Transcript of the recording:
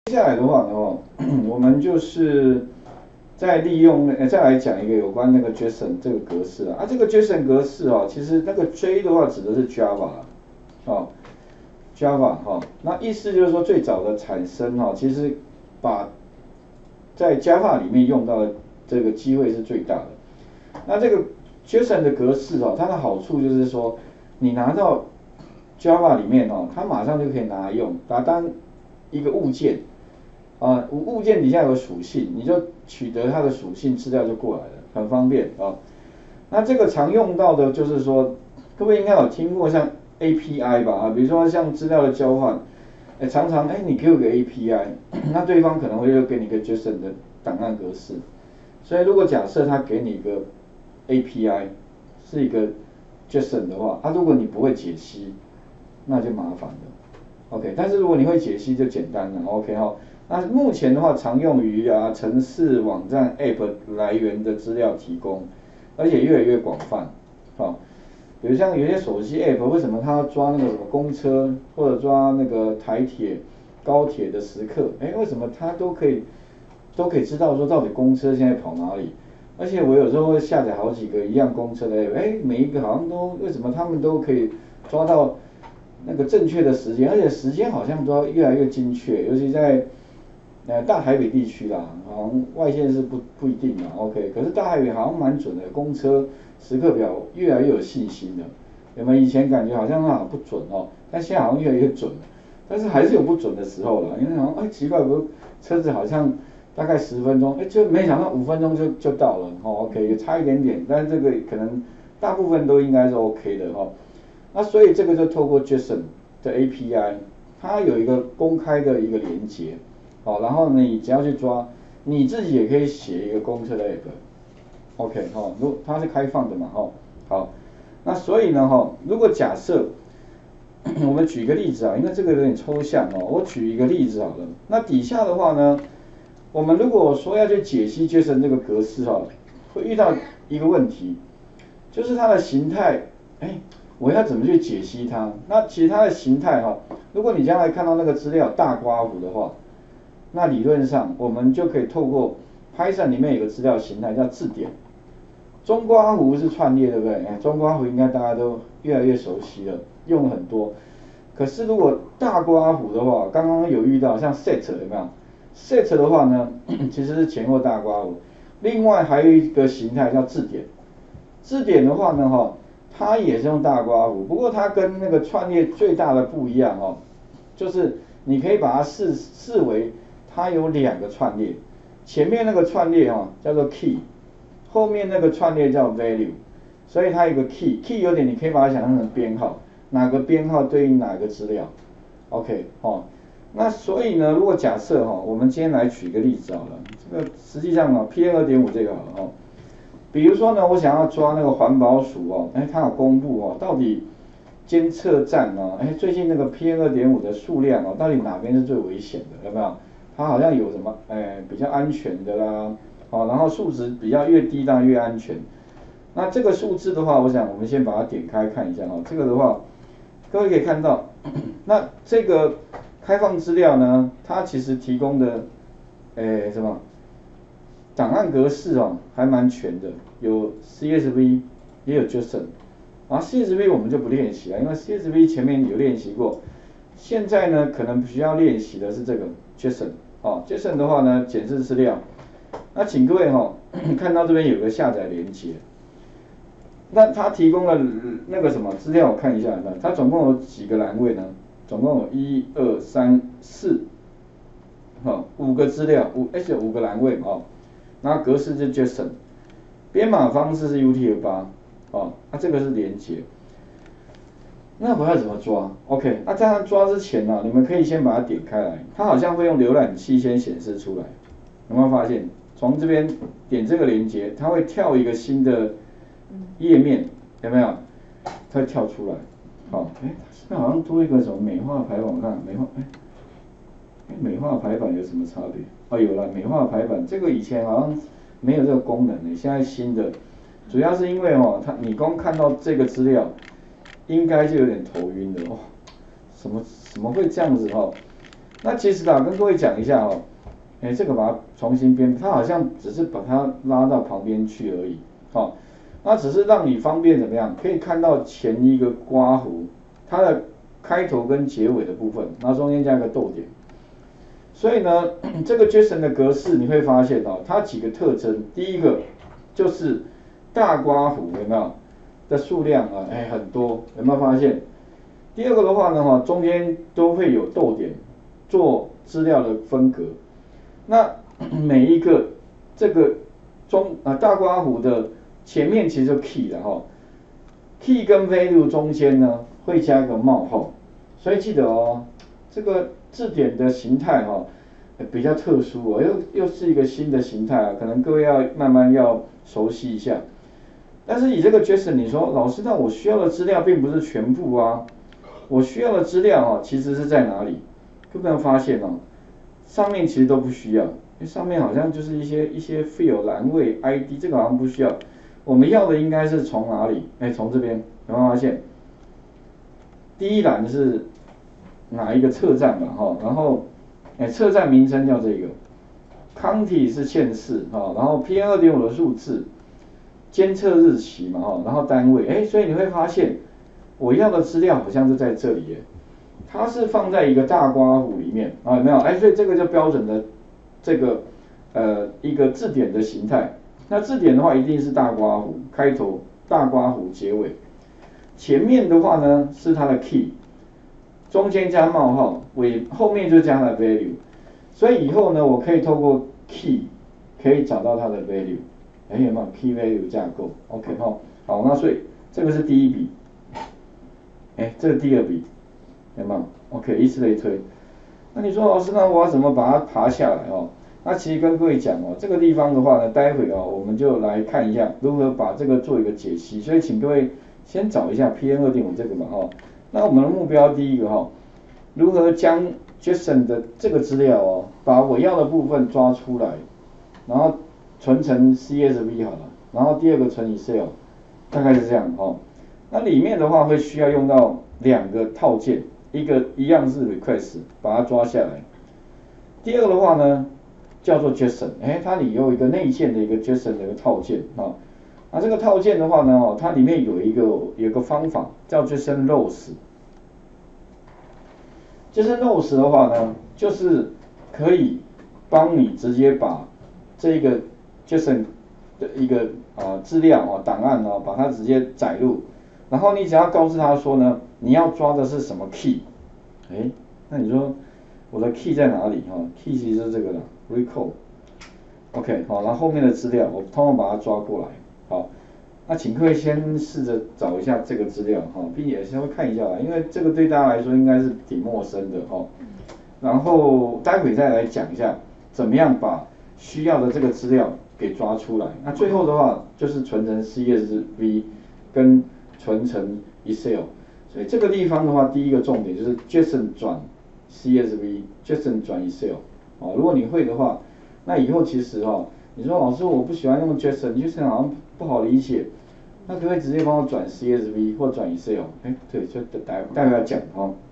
接下来的话呢，我们就是再利用再来讲一个有关那个 JSON 这个格式啊。这个 JSON 格式啊，其实那个 J 的话指的是 Java 啊，Java 哈，那意思就是说最早的产生哈，其实把在 Java 里面用到的这个机会是最大的。那这个 JSON 的格式它的好处就是说，你拿到 Java 里面它马上就可以拿来用，把它当一个物件。物件底下有个属性，你就取得它的属性资料就过来了，很方便啊。那这个常用到的就是说，各位应该有听过像 API 吧比如说像资料的交换，常常你给我个 API，那对方可能会又给你个 JSON 的档案格式。所以如果假设他给你一个 API 是一个 JSON 的话，如果你不会解析，那就麻烦了。OK， 但是如果你会解析就简单了。OK 哈。那目前的话，常用于程式、网站、App 来源的资料提供，而且越来越广泛。比如像有些手机 App， 为什么它要抓那个什么公车，或者抓那个台铁、高铁的时刻？为什么它都可以知道说到底公车现在跑哪里？而且我有时候会下载好几个一样公车的 App，每一个好像都为什么他们都可以抓到那个正确的时间，而且时间好像都要越来越精确，尤其在大台北地区啦，好像外县是不一定啦 ，OK， 可是大台北好像蛮准的，公车时刻表越来越有信心了。有没有以前感觉好像不准但现在好像越来越准了，但是还是有不准的时候了，因为好像奇怪，车子好像大概10分钟，就没想到5分钟就到了，OK， 也差一点点，但是这个可能大部分都应该是 OK 的那所以这个就透过 JSON 的 API， 它有一个公开的一个连接。然后呢，你只要去抓，你自己也可以写一个公车的 app，OK 如果它是开放的嘛好，那所以呢如果假设我们举个例子因为这个有点抽象我举一个例子好了。那底下的话呢，我们如果说要去解析 JSON 这个格式会遇到一个问题，就是它的形态，我要怎么去解析它？那其实它的形态如果你将来看到那个资料大刮胡的话，那理论上我们就可以透过 Python 里面有个资料形态叫字典，中刮胡是串列，对不对？中刮胡应该大家都越来越熟悉了，用很多。可是如果大刮胡的话，刚刚有遇到像 set 有没有 ？set 的话呢，其实是前后大刮胡。另外还有一个形态叫字典，字典的话呢它也是用大刮胡，不过它跟那个串列最大的不一样就是你可以把它视为它有2个串列，前面那个串列叫做 key， 后面那个串列叫 value， 所以它有个 key 有点你可以把它想象成编号，哪个编号对应哪个资料 ，OK 那所以呢，如果假设我们今天来举一个例子好了，这个实际上PM2.5 这个好了比如说呢，我想要抓那个环保署它有公布到底监测站最近那个 PM2.5 的数量到底哪边是最危险的，有没有？它好像有什么比较安全的啦，然后数值比较越低当然越安全。那这个数字的话，我想我们先把它点开看一下这个的话，各位可以看到，那这个开放资料呢，它其实提供的什么档案格式还蛮全的，有 CSV 也有 JSON， CSV 我们就不练习了，因为 CSV 前面有练习过。现在呢，可能需要练习的是这个 JSON，JSON 的话呢，检视资料。那请各位看到这边有个下载连接，那它提供了那个什么资料，我看一下，它总共有几个栏位呢？总共有1、2、3、4， 5个资料，5个栏位那格式是 JSON， 编码方式是 UTF-8，那这个是连接。那我要怎么抓 ？OK， 那在抓之前你们可以先把它点开来，它好像会用浏览器先显示出来。有没有发现？从这边点这个连接，它会跳一个新的页面，有没有？它会跳出来。这边好像多一个什么美化排版，我看美化排版有什么差别？有了美化排版，这个以前好像没有这个功能的，现在新的，主要是因为你光看到这个资料。应该就有点头晕的怎么会这样子那其实跟各位讲一下哦，这个把它重新编，它好像只是把它拉到旁边去而已，那只是让你方便怎么样，可以看到前一个刮弧，它的开头跟结尾的部分，然后中间加一个逗点。所以呢，这个 JSON 的格式你会发现它几个特征，第一个就是大刮弧有没有的数量很多，有没有发现？第二个的话呢，中间都会有逗点做资料的分隔。那每一个这个大刮弧的前面其实就 key 了key 跟 value 中间呢会加个冒号，所以记得这个字典的形态比较特殊又是一个新的形态可能各位要慢慢要熟悉一下。但是以这个 JSON 你说老师，那我需要的资料并不是全部我需要的资料其实是在哪里？有没有发现上面其实都不需要，因为上面好像就是一些 field 栏位 ID 这个好像不需要，我们要的应该是从哪里？从这边有没有发现？第一栏是哪一个车站嘛然后车站名称叫这个 ，county 是县市然后 PM2.5 的数字，监测日期嘛然后单位所以你会发现我要的资料好像是在这里它是放在一个大刮弧里面有没有？所以这个就标准的这个一个字典的形态。那字典的话一定是大刮弧开头，大刮弧结尾，前面的话呢是它的 key， 中间加冒号，后面就加它的 value。所以以后呢，我可以透过 key 可以找到它的 value， 有没有 key value 架构 ？OK 好，那所以这个是第一笔，这个第二笔，有没有 ？OK， 以此类推。那你说老师，那我要怎么把它爬下来那其实跟各位讲这个地方的话呢，待会我们就来看一下如何把这个做一个解析。所以请各位先找一下 PM2.5 这个嘛那我们的目标第一个如何将 JSON 的这个资料把我要的部分抓出来，然后存成 CSV 好了，然后第二个存 Excel， 大概是这样那里面的话会需要用到两个套件，一个一样是 request 把它抓下来，第二个的话呢叫做 JSON， 它里有一个内建的一个 JSON 的一个套件那这个套件的话呢它里面有一个方法叫 JSON Rows。JSON Rows 的话呢，就是可以帮你直接把这个 JSON 的一个资料档案把它直接载入，然后你只要告诉他说呢，你要抓的是什么 key， 那你说我的 key 在哪里key 其实是这个啦 recall，OK 然后后面的资料我通通把它抓过来那请各位先试着找一下这个资料并且稍微看一下因为这个对大家来说应该是挺陌生的然后待会再来讲一下怎么样把需要的这个资料给抓出来。那最后的话就是存成 CSV 跟存成 Excel。所以这个地方的话，第一个重点就是 JSON 转 CSV，JSON 转 Excel。如果你会的话，那以后其实你说老师我不喜欢用 JSON 好像不好理解，那可不可以直接帮我转 CSV 或转 Excel？对，就待会要讲